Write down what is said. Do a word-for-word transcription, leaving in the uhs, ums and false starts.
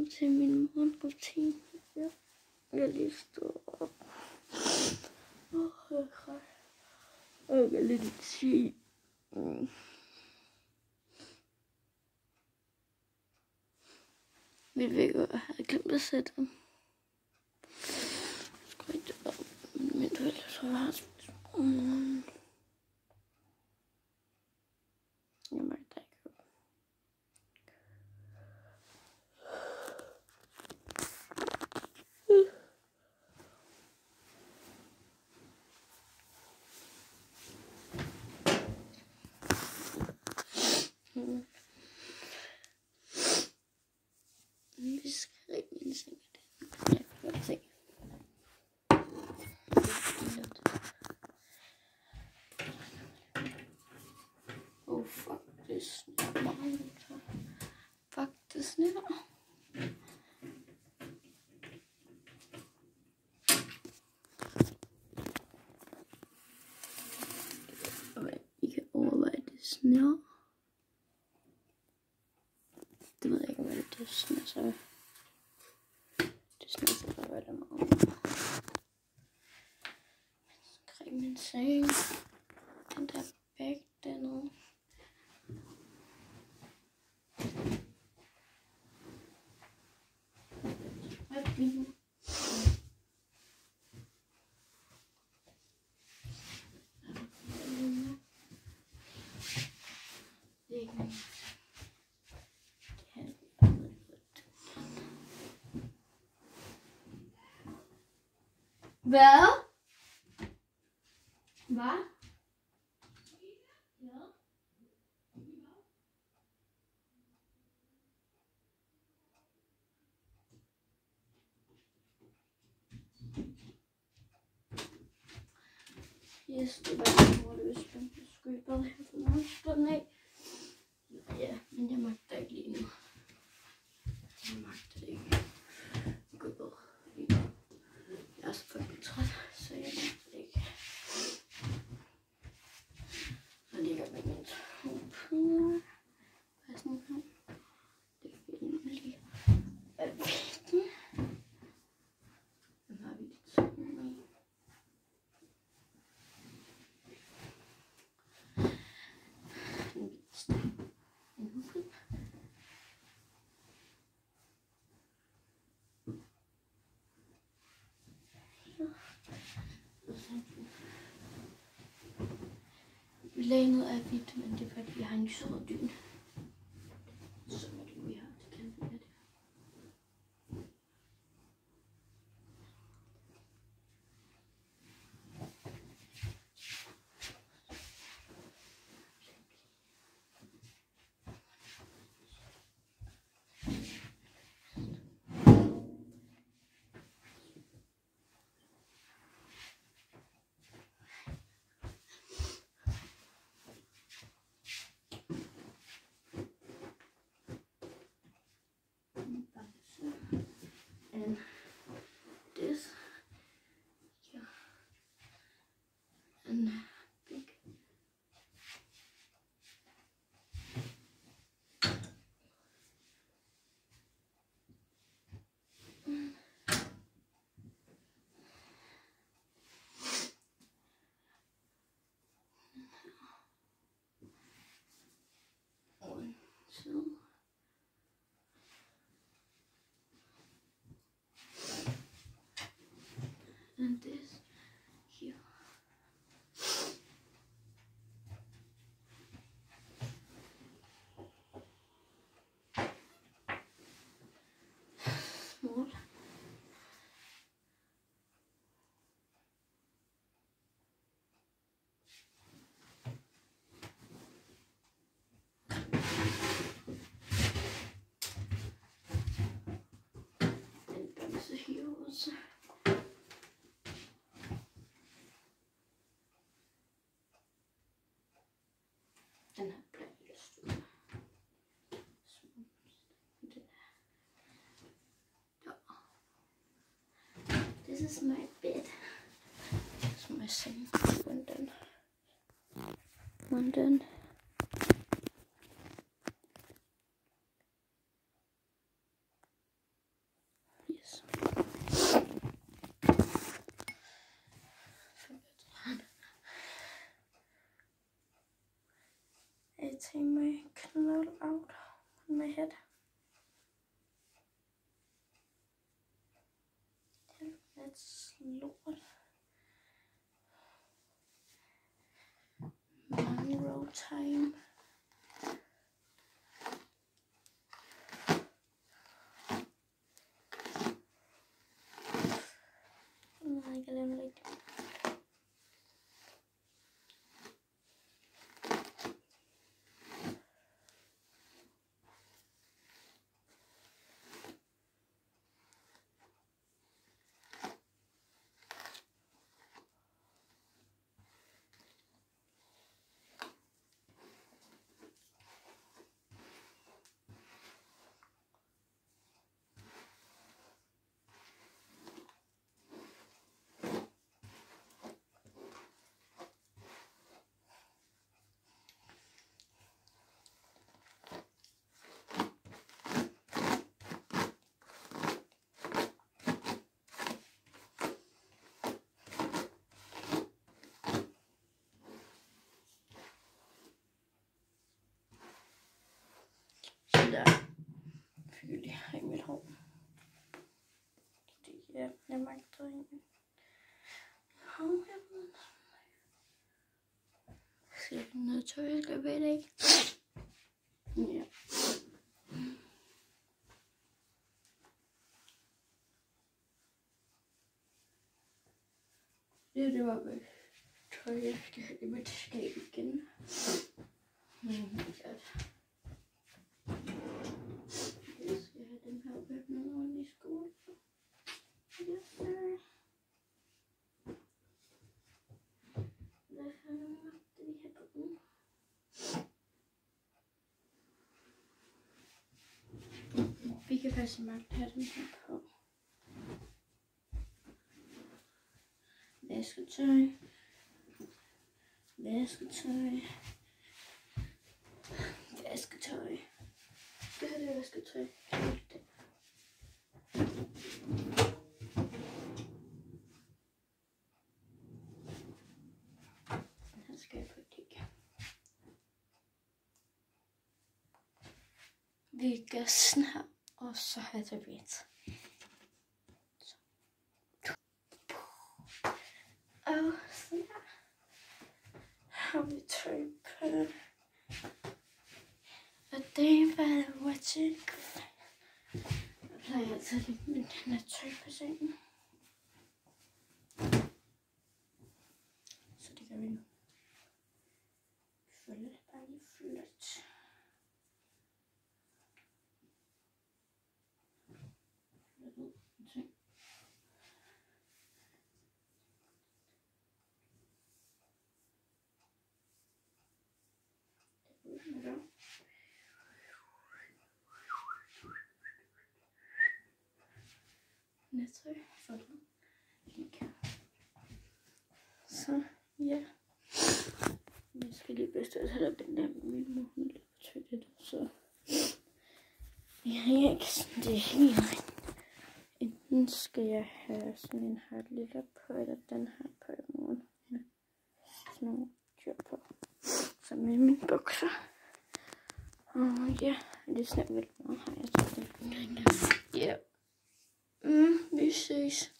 velkommen til min morgenrutine. Ja, jeg lige står op. Åh, jeg er og jeg er lidt i ti. Mm. Mit vækker, jeg havde glemt at sætte den. Jeg skal ikke op. Min forældre, så jeg har spist. Mm. Jeg magter ikke. Mm. Vi skal ikke min seng. Jeg kan godt se. Oh fuck, det sner meget. Fuck, det sner. I kan overveje, det sner. Det ved jeg ikke, hvad det sner så. Det sner så bare, hvad der meget. Krig min seng. Den der bag dernede. Hvad er det nu? Det er ikke noget. Hvad? Hvad? Ja. Yes, det var det, hvor det var spændt. Jeg skulle bare have for meget spændt af. Ja, men jeg magter ikke lige nu. Jeg magter det ikke. Gud. Jeg er så fucking træt, så jeg magter det ikke. Jeg ligger med min to puder. Hvad er sådan her? Det er vildt lige. Hvad er det? Den har vi lidt sådan med. En hvid sted. En hudflip. Lanet er hvidt, men det er fordi jeg har en lysere dyne. Så er det vi har til kanten af det. And this here and big one two and this here. Small. And bamse here også. Den her bliver lidt stor. This is my bed. This is my sink. One done. One done. hat. That's lort. Monroe time. Nej, jeg kan lave lidt. Der fyld i mit hår. Fordi ja, jeg magter egentlig. Så jeg kan noget tøj, jeg ved det ikke. Ja. Det, det var med tøj, jeg skal have det med skab igen. Men ja. Jeg skal have den her åbnet rundt i skole. Yes, sir. Lad os have nogle magte vi har på den. Vi kan faktisk magt have den her på. Vasketøj. Vasketøj. Vasketøj. Det her det er vasketøj. Her skal jeg putte det. Vi gør sådan her, og så har jeg taget. Og sådan her har vi tøj på. Og det var det watching. Jeg plejer altid at lægge min den her tøj på sengen. Så det gør vi nu. Følge det bare lige flot. Nætøj for det. Så ja. Jeg skal lige bedst at have den der med min mor. Hun er lidt på tøjt, så ja, jeg ikke sådan det hele. Enten skal jeg have sådan en her lille på, eller den her på i morgen. Sådan nogle dyr på. Så med mine bukser. Og ja, det er sådan lidt meget, har jeg taget den. Ja. Mm, vi ses.